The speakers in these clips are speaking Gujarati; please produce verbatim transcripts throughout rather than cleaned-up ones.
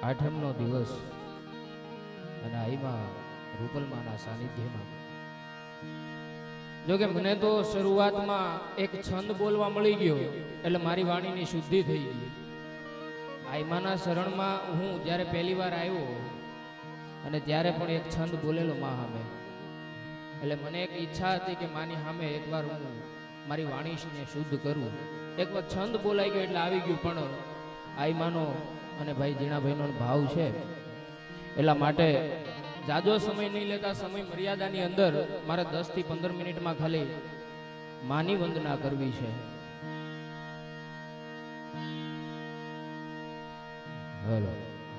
આઠમનો દિવસ અને આઈમાં રૂપલમાના સાનિધ્યમાં જો કે મને તો શરૂઆતમાં એક છંદ બોલવા મળી ગયો એટલે મારી વાણીની શુદ્ધિ થઈ ગઈ. આઈમાના શરણમાં હું જ્યારે પહેલી વાર આવ્યો અને ત્યારે પણ એક છંદ બોલેલો મા સામે, એટલે મને એક ઈચ્છા હતી કે માની સામે એકવાર હું મારી વાણીને શુદ્ધ કરું. એકવાર છંદ બોલાઈ ગયો એટલે આવી ગયું, પણ આઈમાનો અને ભાઈ જીણાભાઈનો ભાવ છે એટલા માટે જાજો સમય નહીં લેતા, સમય મર્યાદાની અંદર મારે દસ થી પંદર મિનિટમાં ખાલી માની વંદના કરવી છે. હેલો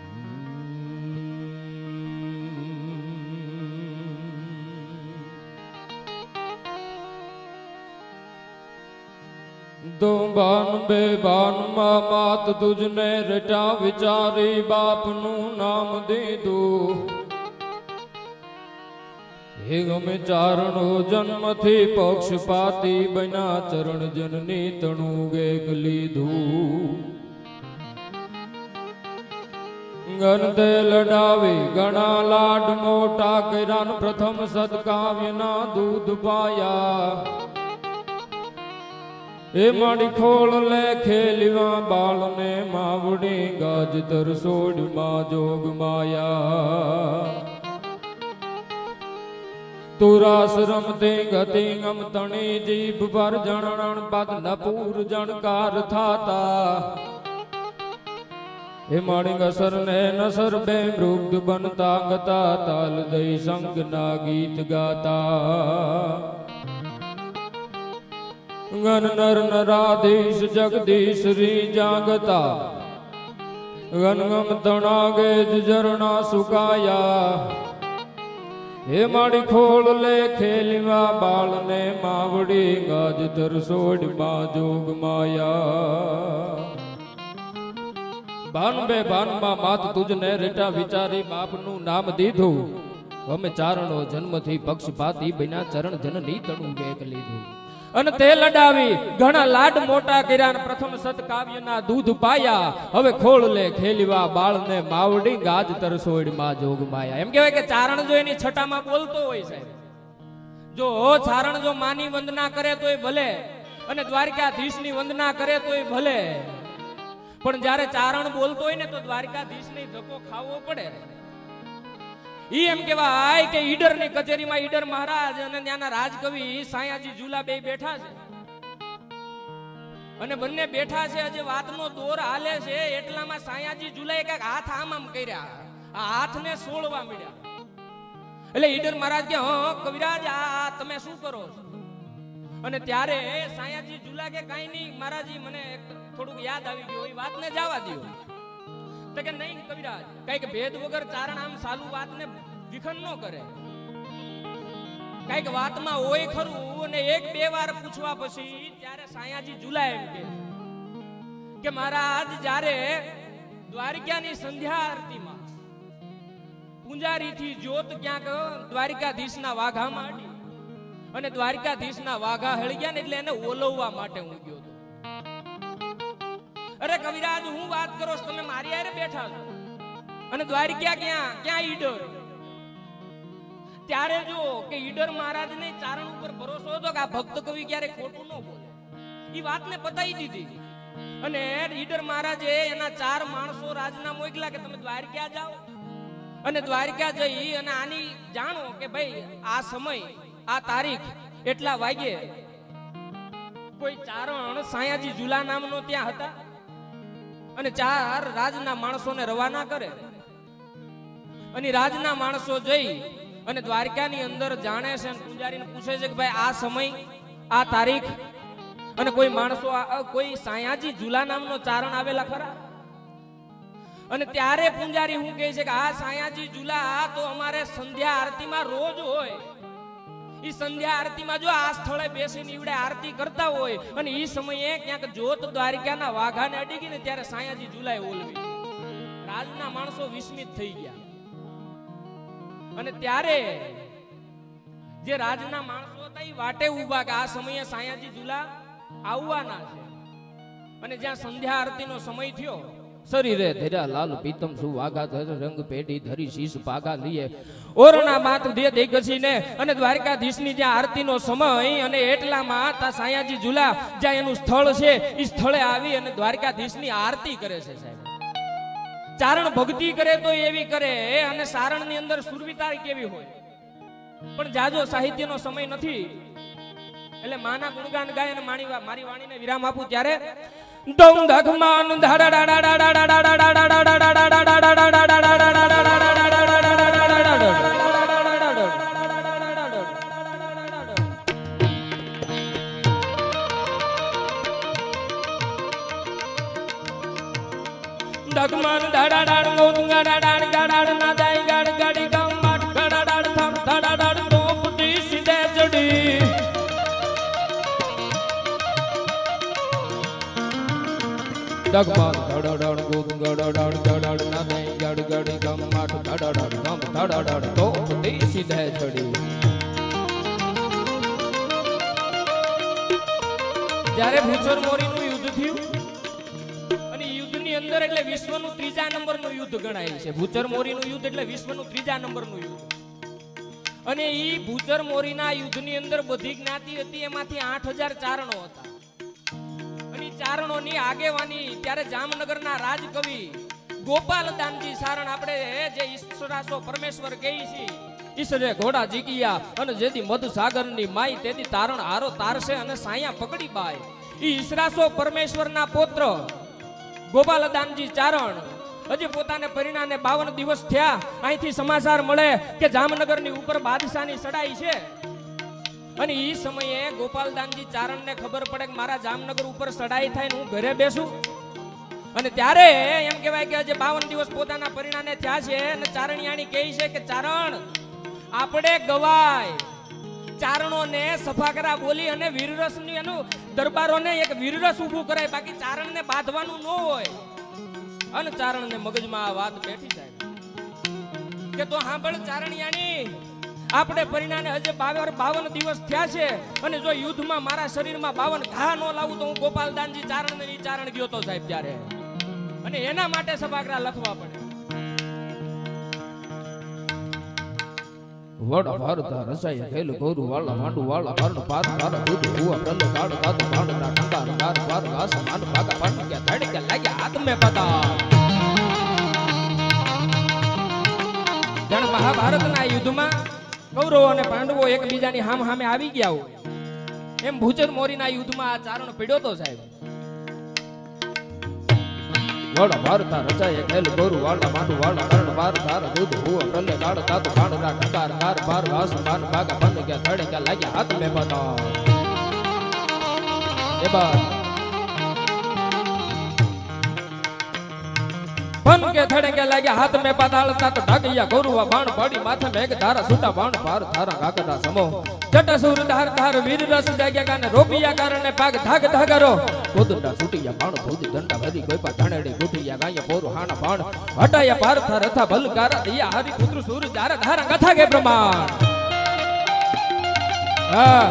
दो बान बे बान मां मात तुझने रटा विचारी बापनु नाम दीदू हे गमे चारणो जन्म थी पक्षपाती बना चरण जननी तणु गेग लीधू गण दे लडावी गणा लाड मोटा કર્યાન प्रथम सदकाव्यना दूध पाया એ માડી ખોળ લે ખેલીવા બાળ ને માવડી ગાજ તર સોડ માં જોગ માયા તુરાસ રમતે ગતિ ગમ તણી જીભ પર જણણ પદ નપુર જણકાર થાતા એ માડી ગસર ને નસર બે મૃગ બનતા ગતા તાલ દઈ સંગ ના ગીત ગાતા गण नर नराधीश जगदीश री जागता गण गम तणागे झरणा सुकाया हे माड़ी खोल ले खेलवा बाल ने मावड़ी गाज तर सोड मा जोग माया बान बे बान માં માત તુજને રેટા વિચારી બાપનું નામ દીધું અમે ચારણો જન્મથી પક્ષપાતી બન્યા ચરણ જનની તણુ વેગ લીધું અને તે લડાવી ઘણા લાડ મોટા કર્યા પ્રથમ સત કાવ્યના દૂધ પાયા હવે ખોળ લે ખેલીવા બાળને માવડી ગાજ તરસોડ માં જોગ માયા. એમ કહેવાય કે ચારણ જો એની છટામાં બોલતો હોય છે, જો ચારણ જો માની વંદના કરે તોય ભલે અને દ્વારકાધીશની વંદના કરે તોય ભલે, પણ જ્યારે ચારણ બોલતો હોય ને તો દ્વારકાધીશને ધક્કો ખાવો પડે. ઈ એમ કેવાય કે ઈડર ની કચેરીમાં ઈડર મહારાજ અને ત્યાંના રાજકવિ સાયાજી ઝુલા બે બેઠા છે અને બંને બેઠા છે, હજી વાતનો દોર હાલે છે એટલામાં સાયાજી ઝુલાએ કાંઈક હાથ આમ આમ કર્યા, આ હાથને સોળવા મળ્યા. એટલે ઈડર મહારાજ કે હા કવિરાજ આ તમે શું કરો છો? અને ત્યારે સાયાજી ઝુલા કે કાંઈ નહીં મહારાજી મને થોડુંક યાદ આવી ગયું, એ વાતને જવા દો. તો કે નહીં કવિરાજ, કઈક ભેદ વગર ચારણ આમ સાલુ વાતને વિખન ન કરે, કઈક વાતમાં હોય ખરું. અને એક બે વાર પૂછવા પછી ત્યારે સાયાજી ઝુલા એમ કે કે મહારાજ જ્યારે દ્વારકાની સંધ્યા આરતીમાં પૂંજારીથી જ્યોત ક્યાંક દ્વારકાધીશના વાઘામાં અડી અને દ્વારકાધીશના વાઘા હળી ગયા ને એટલે એને ઓલવવા માટે હું ગયો હતો. અરે કવિરાજ હું વાત કરો છો, તમે મારી હારે બેઠા છો અને દ્વારકા ક્યાં ક્યાં ઈડર. ત્યારે જો કે ઈડર મહારાજ ને ચારણ ઉપર ભરોસો હતો કે આ ભક્ત કવિ ક્યારે ખોટું ન બોલે, ઈ વાતને પતાઈ દીધી. અને ઈડર મહારાજે એના ચાર માણસો રાજના મોકલા કે તમે દ્વારકા જાઓ અને દ્વારકા જઈ અને આની જાણો કે ભાઈ આ સમય આ તારીખ એટલા વાગે કોઈ ચારણ સાયાજી ઝુલા નામનો ત્યાં હતા અને ચાર રાજના માણસોને રવાના કરે અને રાજના માણસો જઈ અને દ્વારકાની અંદર જાણે છે અને પૂજારીને પૂછે છે કે ભાઈ આ સમય આ તારીખ અને કોઈ માણસો કોઈ સાયાજી ઝુલા નામનો ચારણ આવેલા ખરા? અને ત્યારે પૂજારી હું કહે છે કે આ સાયાજી ઝુલા તો અમારે સંધ્યા આરતીમાં રોજ હોય. ઈ સંધ્યા આરતીમાં જો આ સ્થળે બેસીને ઈવડે આરતી કરતા હોય અને ઈ સમયે ક્યાંક જોત દ્વારકાના વાઘાને અડી ગઈ ને ત્યારે સાયાજી ઝુલાએ ઓલવી. રાજના માણસો વિસ્મિત થઈ ગયા અને ત્યારે જે રાજના માણસો હતા એ વાટે ઉભા કે આ સમયે સાયાજી ઝુલા આવવાના છે અને જ્યાં સંધ્યા આરતીનો સમય થયો શરીરે ધર્યા લાલ પીતમ સુવાગા ધર રંગ પેઢી ધરી શીશ પાગા લીએ ઓરણા માત દે દે ઘસીને અને દ્વારકાધીશની જ્યાં આરતીનો સમય અને એટલામાં તા સાયાજી ઝુલા જ્યાં એનું સ્થળ છે એ સ્થળે આવી અને દ્વારકાધીશની આરતી કરે છે સાહેબ. ચારણ ભક્તિ કરે તો એવી કરે અને સારણની અંદર સુરવિતા કેવી હોય, પણ જાજો સાહિત્યનો સમય નથી એટલે માના ગુણગાન ગાય અને મારી મારી વાણીને વિરામ આપું ત્યારે દમ ધગમાન ધગમાન ધાડા ડાડ ગોંગા ડાડ ગાડાડ ના દાઈ ગાડ ગાડી ગમ માટ ગાડાડ થમ ધાડાડ તો પુતી સીધે ચડી ડગમાન ધાડાડ ગોંગા ડાડ ગાડાડ ના દાઈ ગાડ ગાડી ગમ માટ ગાડાડ થમ ધાડાડ તો પુતી સીધે ચડી. જ્યારે ભૂચર મોરીનું યુદ્ધ થયું અંદર એટલે વિશ્વનું ત્રીજા નંબરનું યુદ્ધ ગણાય છે. ભૂચર મોરીનું યુદ્ધ એટલે વિશ્વનું ત્રીજા નંબરનું યુદ્ધ. અને ઈ ભૂચર મોરીના યુદ્ધની અંદર બધી જ્ઞાતિ હતી, એમાંથી આઠ હજાર ચારણો હતા. અને ચારણોની આગેવાની ત્યારે જામનગરના રાજકવિ ગોપાલદાનજી સારણ આપણે જે ઈશ્વરાસો પરમેશ્વર કહી છે ઈશ્વરે ઘોડા જીક્યા અને જેથી મધુસાગરની માઈ તેથી તારણ હારો તારશે અને સાયા પકડી બાય. ઈ ઈશ્વરાસો પરમેશ્વરના પુત્ર ગોપાલદાનજી ચારણ હજી પોતાને પરિણાને બાવન દિવસ થયા. અહીંથી સમાચાર મળે કે જામનગરની ઉપર બાદશાહની સડાઈ છે અને ઈ સમયે ગોપાલદાનજી ચારણને ખબર પડે કે મારા જામનગર ઉપર સડાઈ થાય ને હું ઘરે બેસું. અને ત્યારે એમ કહેવાય કે હજી બાવન દિવસ પોતાના પરિણાને થયા છે અને ચારણિયાણી કહે છે કે ચારણ આપણે ગવાય ચારણોને સફાકરા બોલી અને વીરરસની એનું દરબારોને એક વીરરસ ઊભું કરાય, બાકી ચારણને બાંધવાનું ન હોય. અને ચારણને મગજમાં આ વાત બેઠી જાય કે તો સાંભળ ચારણિયાની, આપણે પરિણામે હજે બાવન દિવસ થયા છે અને જો યુદ્ધમાં મારા શરીરમાં બાવન ઘા ન લાવું તો હું ગોપાલદાનજી ચારણ ને ચારણ ગયો તો સાહેબ ત્યારે, અને એના માટે સફાકરા લખવા પડે. વડ ભારતા રસાય ખેલ ગોરુ વાળા માંડુ વાળા કર્ણ પાર પાર દૂધ હુઆ પ્રલ કાળ કાત ભાંડ ના ઠંડા ગાર પાર ઘાસ માન ભાગા પાટ કે ધડ કે લાગે હાથ મે પતા. જણ મહાભારતના યુદ્ધમાં કૌરવો અને પાંડવો એકબીજાની હામ હામે આવી ગયા હોય એમ ભૂચર મોરીના યુદ્ધમાં આ ચારણ પીડ્યો તો સાહેબ. વડ ભારતા રચાય ખેલ ગોરુ વાળા માંડુ વાળા કર્ણ પાર ધાર દૂધ હુઆ પ્રલ કાળ કાત ભાંડ ના ઠંડા ગાર પાર ઘાસ માન ભાગા પાટ કે ધડ કે લાગે હાથ મે પતા. એ બાદ પન કે થડે કે લાગે હાથ મે પાતાળતા તો ઢાકિયા ગૌરવા બાણ પાડી માથે મેઘ ધારા છૂટા બાણ પાર ધારા કાકડા સમો જટા સુર ધાર ધાર વીર રસ જાગ્યા કાને રોપિયા કારણે પાગ ધાગ ધાગરો ગોદડા છૂટિયા બાણ ભૂદી દંડા ભરી ગોપા ધણેડી ગુઠિયા ગાયા પોર હાણા બાણ હટાયા પાર થા રથા ભલકારા દિયા હરી પુત્ર સુર જારા ધારા કથા કે પ્રમાણ. હા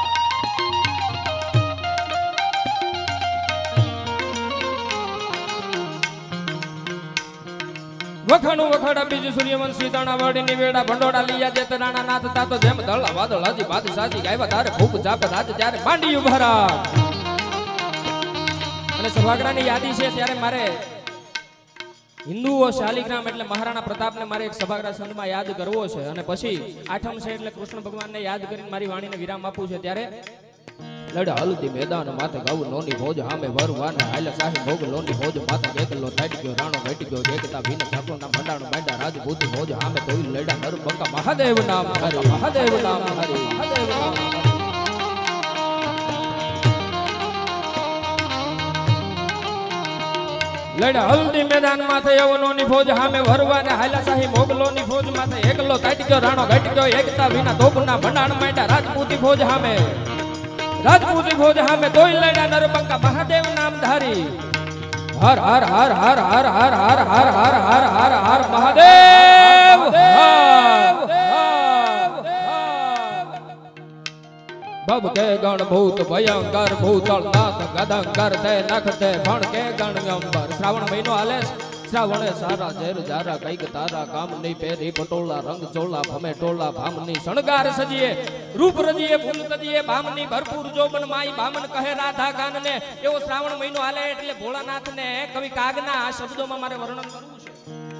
વખાણું વખાડા બીજું સૂર્યવંશી દાણા વાડી ની વેડા ભંડોડા લીયા જે રાણા નાથ તાતો જેમ દળા વાદળ હજી બાદશાહજી ગાયવા તારે ખૂબ જાપ રાજ ત્યારે માંડી ઉભરા. અને સભાગરાની યાદી છે ત્યારે મારે હિન્દુઓ શાલિગ્રામ એટલે મહારાણા પ્રતાપને મારે એક સભાગરા સંતમાં યાદ કરવો છે અને પછી આઠમ છે એટલે કૃષ્ણ ભગવાનને યાદ કરીને મારી વાણીને વિરામ આપવું છે. ત્યારે લડા હલ્દી મેદાન માથે ગાવ લોની ભોજ હામે વરવાન હાલે સાહી ભોગ લોની ભોજ માથે એકલો ટાઈટ ગયો રાણો બેઠી ગયો એકતા ભીન ઠાકોર ના મંડાણ મંડા રાજપૂત ભોજ હામે કોઈ લડા નર બંકા મહાદેવ નામ હરે મહાદેવ નામ હરે મહાદેવ નામ. લડા હલ્દી મેદાન માથે યવનોની ફોજ હામે વરવાને હાલે સાહી મોગલોની ફોજ માથે એકલો ટાઈટ ગયો રાણો બેઠી ગયો એકતા ભીના તોપના મંડાણ મંડા રાજપૂતી ફોજ હામે રાજપૂતી ફોજ હામે તોય લડા નરબંકા મહાદેવ નામ ધારી. હર હર હર હર હર હર હર હર હર હર હર હર મહાદેવ. ભવ કે ગણ ભૂત ભયંકર ભૂતળ નાથ ગદંકર તે નખ તે ભણ કે ગણ અંબર શ્રાવણ મહિનો હાલે શ્રાવણે સારા ઝેર જારા કઈક તારા કામ નહીં પહેરી પટોળા રંગ ચોળા ભમે ટોળા ભામની શણગાર સજીએ રૂપ રજીએ ફૂલ તજીએ ભામની ભરપૂર જોબન માઈ ભામન કહે રાધા કાન ને એવો શ્રાવણ મહિનો હાલે એટલે ભોળાનાથ ને કવિ કાગના આ શબ્દોમાં મારે વર્ણન કરવું છે.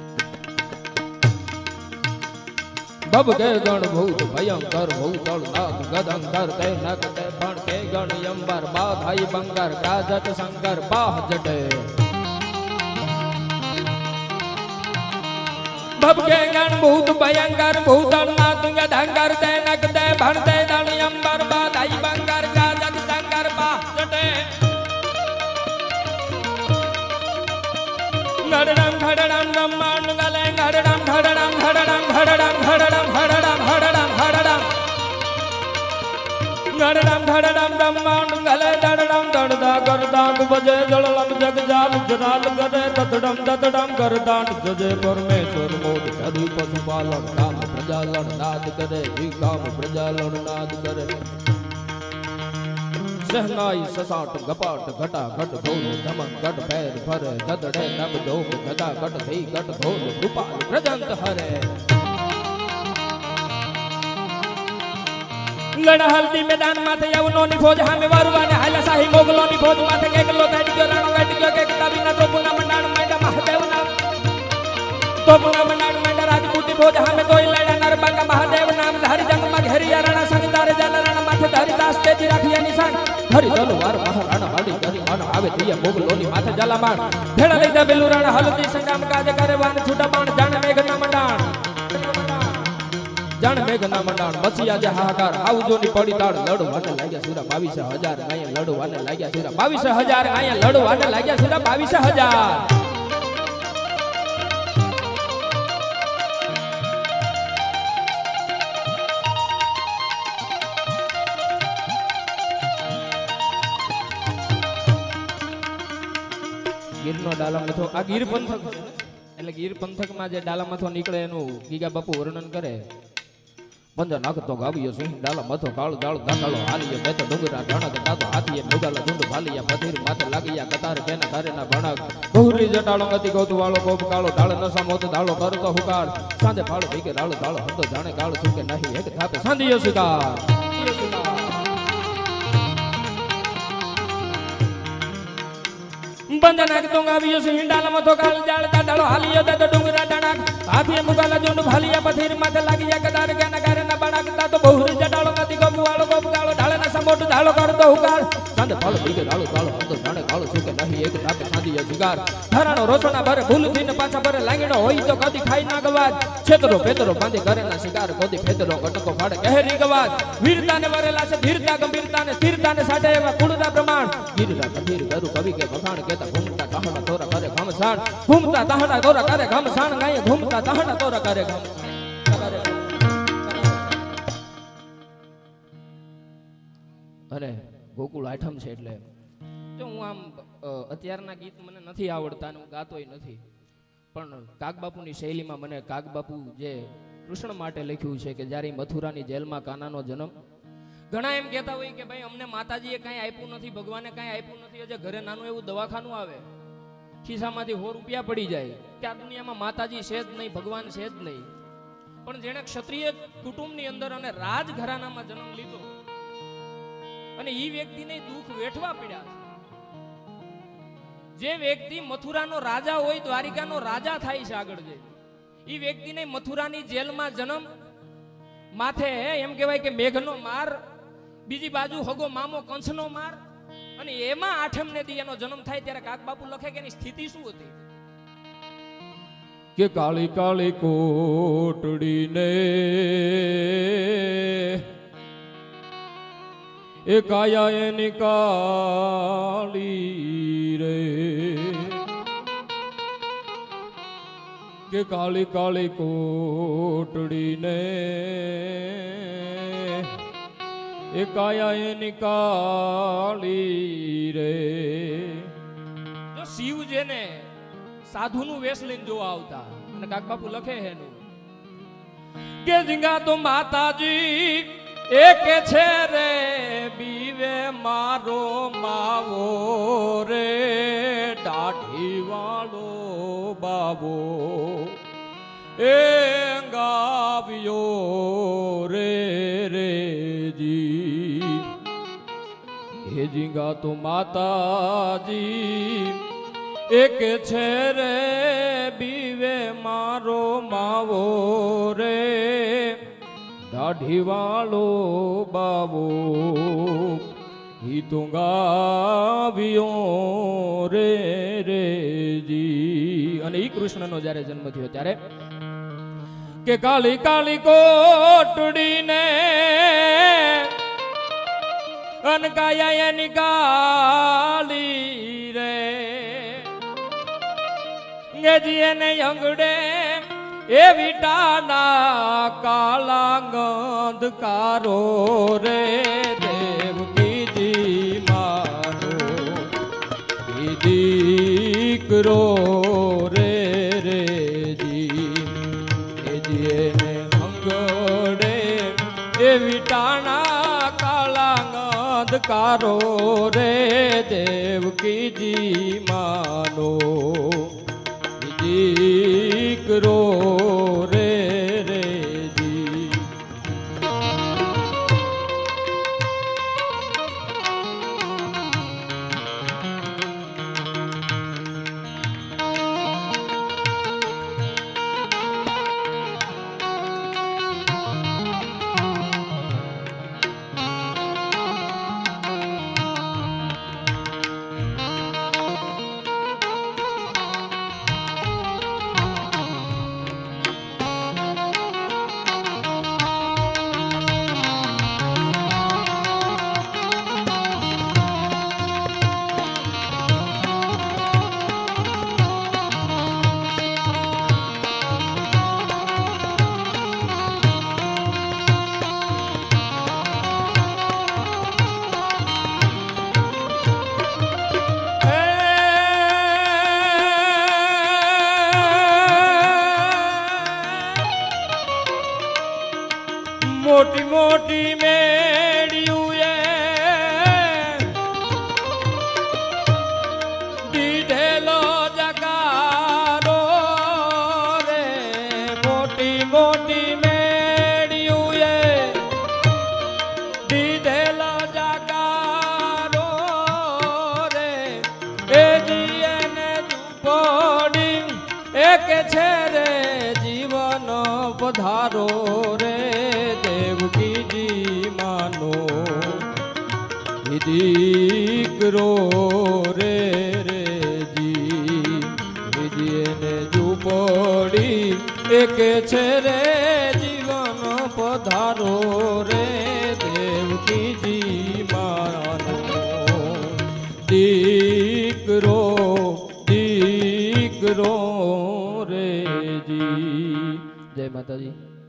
ભવ કે ગણ ભૂત ભયંકર ભૂતળ નાથ ગદંકર તે નખ તે ભણ કે ગણ અંબર બા ભાઈ બંગર ગાજત શંકર બાહ જટે ભવ કે ગણ ભૂત ભયંકર ભૂતળ નાથ ગદંકર તે નખ તે ભણ તે ગણ અંબર બા ભાઈ બંગર ગાજત શંકર બાહ જટે ગડડમ ઘડડમ બ્રહ્માંડ ગલે ગડડમ ઘડડમ ઘડડમ ઘડડમ ઘડડમ ઘડડમ ઘડડમ ઘડડમ ગડડમ ઘડડમ બ્રહ્માંડ ગલે દડડમ દડદા ગરદાંગ બજે જળલમ જગજાલ જરાલ ગરે દદડમ દદડમ ગરદાંડ જજે પરમેશ્વર મોદ હરિ પશુપાલન કામ પ્રજાલન નાદ કરે વિકામ પ્રજાલન નાદ કરે सहनाई ससाट गपाट घटा घट ढोल धमन गट पैर भरे ददड़े नब डोम गदा गट धई गट ढोल रूपाल प्रजंत हरे लड़ा हल्दी मैदान माथे यवनो ની ફોજ હામે વારવાને હાલા સાહી મોગલો ની ફોજ માથે કેકલો કાઢ ગયો રાણો કાઢ ગયો કે કવિના તો પુના મંડાણ માંડા મહાદેવના તો પુના મંડાણ માંડા રાજપૂતી ફોજ હામે તોય લડા નરબંગા મહાદેવ નામ ધારી જંગમાં ઘેરિયા રાણા સંગદાર જાલ રાણા માથે ધરિદાસ તેજી રાખિયા નિશાન હરી દલવાર મહારાણા વાડી કરી માનો આવે દિયા મોગલોની માથે જલામાણ ભેળા લઈદા બેલુ રાણા હલદી સંગામ કાજ કરે વાન છૂટા બાણ જાણ મેઘના મંડાણ જાણ મેઘના મંડાણ મચિયા જે હાહાકાર આવજોની પડી તાળ લડવાને લાગ્યા સુરા બાવીસ હજાર આયા લડવાને લાગ્યા સુરા બાવીસ હજાર આયા લડવાને લાગ્યા સુરા બાવીસ હજાર ગીરનો ડાલામથો આ ગીર પંથક એટલે ગીર પંથકમાં જે ડાલામથો નીકળે એનું ગીગા બાપુ વર્ણન કરે. પંજા નાખતો ગાવ્યો સિંહ ડાલા મથો કાળો જાળ દાકાળો હાલીએ બે તો ડુંગરા ઢણક દાતો હાથીએ મોગાલા ઝુંડ ભાલિયા પથીર માથે લાગીયા કતાર કેના ધારેના ભણક બહુરી જટાળો ગતિ ગોતું વાળો કોપ કાળો ઢાળ નસા મોત ઢાળો કરતો હુકાર સાંજે ફાળો ભીગે રાળો ઢાળો હંતો જાણે કાળો સુકે નહીં એક થાપે સાંધિયો શિકાર બંધ નાખ તો ગાવ્યો સિંહ ડાલા મથો કાળ જાળ દાડાળો હાલીયો દે તો ડુંગરા ઢણક હાથીએ મોગાલા ઝુંડ ભાલિયા પથીર માથે લાગીયા કતાર કેના ગારેના ભણક દાતો બહુરી જટાળો ગતિ ગોપ વાળો કોપ કાળો ઢાળ નસા મોટ ઢાળો કરતો હુકાર સાંજે ફાળો ભીગે રાળો ઢાળો હંતો જાણે કાળો સુકે નહીં એક થાપે સાંધિયો શિકાર ધરાણો રોસોના ભરે ભૂલ થઈને પાછા ભરે લાંગીનો હોય તો કદી ખાઈ ના ગવાજ છેતરો પેતરો બાંધે ઘરેના શિકાર કોદી ફેતરો કટકો ફાડે કહેરી ગવાજ વીરતાને વરેલા છે ધીરતા ગંભીરતાને સ્થિરતાને સાડે એવા કુળના પ્રમાણ ગીરડા કથીર ગરુ કવિ કે વખાણ કેતા ઘૂમતા તાહડા તોરા કરે ઘમસાણ ઘૂમતા તાહડા તોરા કરે ઘમસાણ ગાય ઘૂમતા તાહડા તોરા કરે ઘમ અને ગોકુળ આઠમ છે એટલે જો હું આમ અત્યારના ગીત મને નથી આવડતા અને હું ગાતોય નથી, પણ કાગબાપુની શૈલીમાં મને કાગબાપુ જે કૃષ્ણ માટે લખ્યું છે કે જ્યારે મથુરાની જેલમાં કાનાનો જન્મ, ઘણા એમ કહેતા હોય કે ભાઈ અમને માતાજીએ કાંઈ આપ્યું નથી, ભગવાને કાંઈ આપ્યું નથી, હજે ઘરે નાનું એવું દવાખાનું આવે, ખિસ્સામાંથી સો રૂપિયા પડી જાય, ત્યાં દુનિયામાં માતાજી છે જ નહીં, ભગવાન છે જ નહીં. પણ જેણે ક્ષત્રિય કુટુંબની અંદર અને રાજઘરાનામાં જન્મ લીધો અને એ વ્યક્તિને દુઃખ વેઠવા પડ્યા છે. જે વ્યક્તિ મથુરાનો રાજા હોય, દ્વારિકાનો રાજા થાય છે આગળ જઈ, એ વ્યક્તિને મથુરાની જેલમાં જન્મ, માથે એમ કહેવાય કે મેઘનો માર, બીજી બાજુ હગો મામો કંસનો માર, અને એમાં આઠમ ને દી એનો જન્મ થાય ત્યારે કાગબાપુ લખે કે એની સ્થિતિ શું હતી કે કાળી કાળી કોટડીને એ કાયા એની કાળી રે, કે કાળી કાળી કોટડીને એ કાયા એની કાળી રે. જો શિવ જેને સાધુનું વેશ લઈને જોવા આવતા, અને કાગબાપુ લખે છે એનું કે જીંગા તો માતાજી એક છે રે બીવે મારો માવો રે દાઢી વાળો બાવો એ ગાવ્યો રે રે જી હે જીંગા તો માતાજી એક છે રે બીવે મારો માવો રે દાઢી વાળો બાવો ઈ તો ગાવ્યો રે રે જી. અને ઈ કૃષ્ણનો જ્યારે જન્મ થયો ત્યારે કે કાળી કાળી કોટડીને અનકાયા એની કાળી રે ગેજી એને અંગડે એ વિટાના કાળા ગંધકારો રે દેવકીજી મારો એ દીકરો રે રે જી એ જીને અંગડે એ વિટાના કાળા ગંધકારો રે દેવકીજી માનો દીકરો રે રે જી. મોટી મોટી મેળ્યું એ દીધેલો જગારો રે મોટી મોટી મેળ્યું એ દીધેલો જગારો રે એ જીને ઝૂંપડી એક છે રે જીવન પધારો રે દેવકીજી માનો દીકરો રે રે જી એને ઝૂંપડી એક છે રે જીવન પધારો રે દેવકીજી માનો દીકરો દીકરો રે જી. જય માતાજી.